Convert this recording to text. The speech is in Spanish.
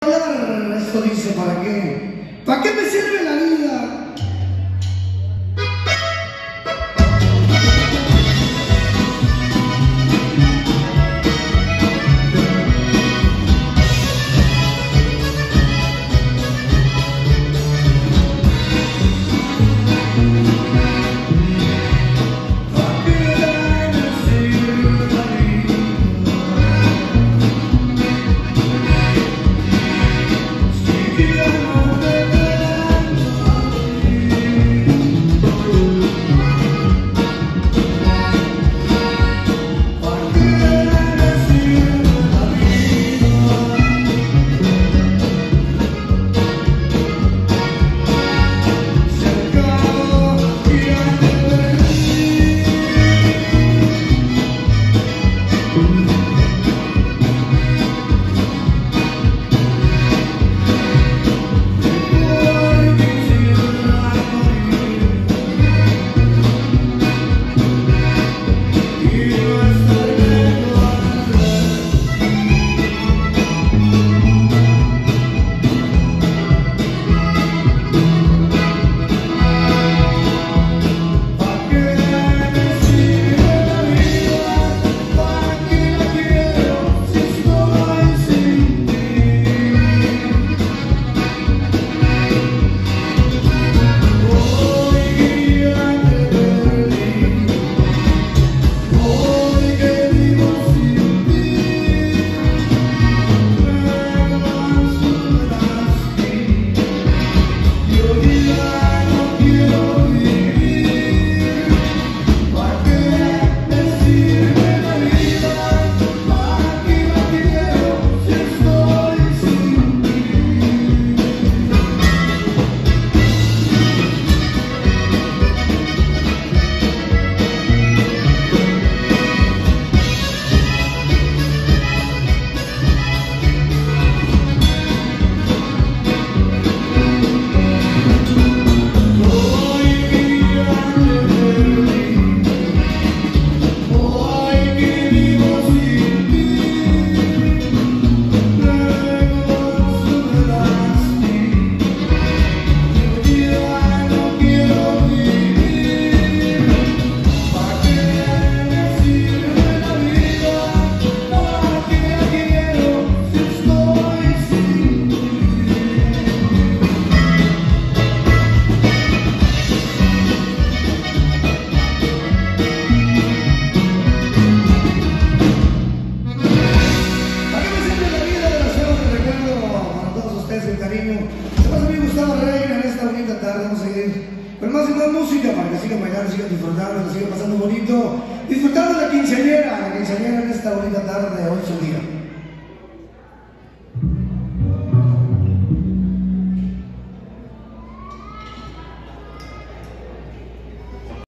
Esto dice, ¿para qué? ¿Para qué me sirve la vida? Vamos a seguir con más y más música para que sigan bailando, sigan disfrutando, que sigan pasando bonito, disfrutando de la quinceañera en esta bonita tarde de hoy su día.